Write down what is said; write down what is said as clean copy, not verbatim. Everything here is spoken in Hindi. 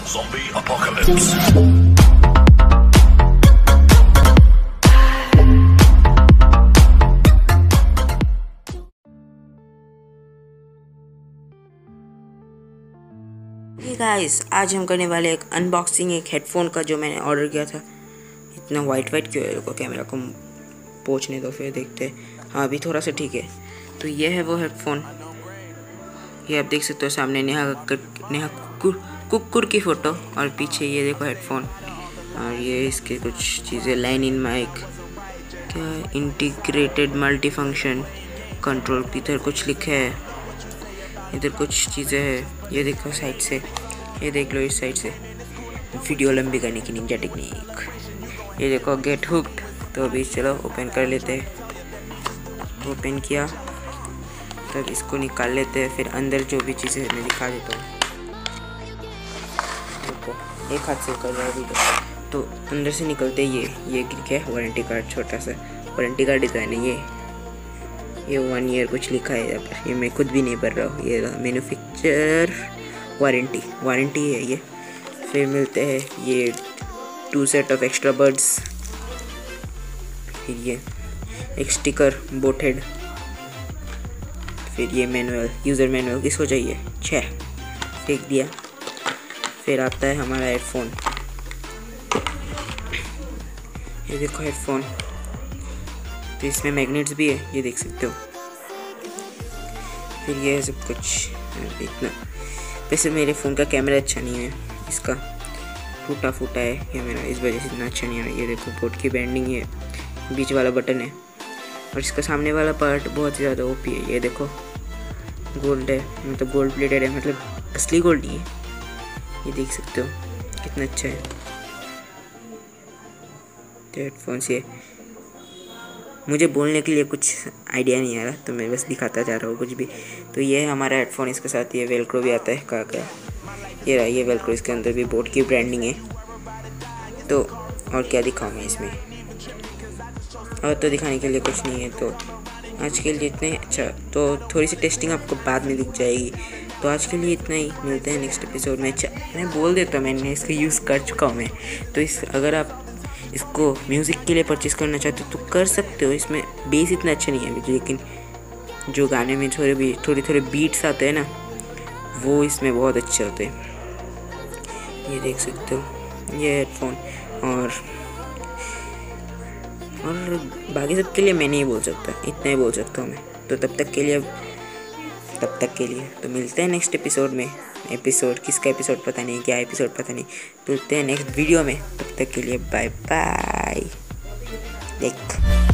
Zombie apocalypse. गाइस, आज हम करने वाले एक अनबॉक्सिंग एक हेडफोन का जो मैंने ऑर्डर किया था। इतना वाइट क्यों है? को कैमरा को पोंछने दो फिर देखते हैं। हाँ, अभी थोड़ा सा ठीक है। तो ये है वो हेडफोन। ये आप देख सकते हो सामने नेहा कुक्कुर की फ़ोटो और पीछे ये देखो हेडफोन। और ये इसके कुछ चीज़ें, लाइन इन माइक, क्या इंटीग्रेटेड मल्टी फंक्शन कंट्रोल, इधर कुछ लिखा है, इधर कुछ चीज़ें है। ये देखो साइड से, ये देख लो इस साइड से, वीडियो लंबी करने की निंजा टेक्निक। ये देखो गेट हुक्ड। तो अभी चलो ओपन कर लेते हैं। ओपन किया तब इसको निकाल लेते हैं। फिर अंदर जो भी चीज़ें मैं दिखा देता हूँ। देखो एक हाथ से कर रहा है अभी तो अंदर से निकलते ये क्या है? वारंटी कार्ड, छोटा सा वारंटी कार्ड डिज़ाइन है ये 1 ईयर कुछ लिखा है यहाँ पर। ये मैं खुद भी नहीं पढ़ रहा हूँ। ये मैन्युफैक्चर वारंटी है ये। फिर मिलते हैं ये 2 सेट ऑफ एक्स्ट्रा बर्ड्स। फिर ये एक स्टिकर बोटेड। फिर ये मैनुअल, यूज़र मैनुअल किसको चाहिए? 6 फेंक दिया। फिर आता है हमारा हेडफोन। ये देखो हेडफोन। तो इसमें मैग्नेट्स भी है, ये देख सकते हो। फिर ये है सब कुछ। इतना वैसे मेरे फ़ोन का कैमरा अच्छा नहीं है, इसका टूटा फूटा है ये मेरा, इस वजह से इतना अच्छा नहीं है। ये देखो बोर्ड की बैंडिंग है, बीच वाला बटन है और इसका सामने वाला पार्ट बहुत ही ज़्यादा ओपी है। ये देखो गोल्ड है, मतलब गोल्ड प्लेटेड है, मतलब असली गोल्ड नहीं है। ये देख सकते हो कितना अच्छा है। तो हेडफोन्स ये मुझे बोलने के लिए कुछ आइडिया नहीं आ रहा, तो मैं बस दिखाता जा रहा हूँ कुछ भी। तो ये है हमारा हेडफोन। इसके साथ ये वेलक्रो भी आता है। कहाँ का ये रहा ये वेलक्रो। इसके अंदर भी बोट की ब्रांडिंग है। तो और क्या दिखाऊँ मैं इसमें? और तो दिखाने के लिए कुछ नहीं है। तो आज के लिए इतना ही। अच्छा, तो थोड़ी सी टेस्टिंग आपको बाद में दिख जाएगी। तो आज के लिए इतना ही, मिलते हैं नेक्स्ट एपिसोड में। अच्छा, मैं बोल देता हूँ, मैंने इसका यूज़ कर चुका हूँ मैं। तो अगर आप इसको म्यूज़िक के लिए परचेज़ करना चाहते हो तो कर सकते हो। इसमें बेस इतना अच्छा नहीं है, लेकिन जो गाने में थोड़े बीट्स आते हैं ना, वो इसमें बहुत अच्छे होते हैं। ये देख सकते हो ये हेडफोन। और बाकी सब के लिए मैं नहीं बोल सकता, इतना ही बोल सकता हूँ मैं। तो तब तक के लिए तो मिलते हैं नेक्स्ट एपिसोड में। एपिसोड किसका एपिसोड पता नहीं, क्या एपिसोड पता नहीं। तो मिलते हैं नेक्स्ट वीडियो में। तब तक के लिए बाय बाय। देख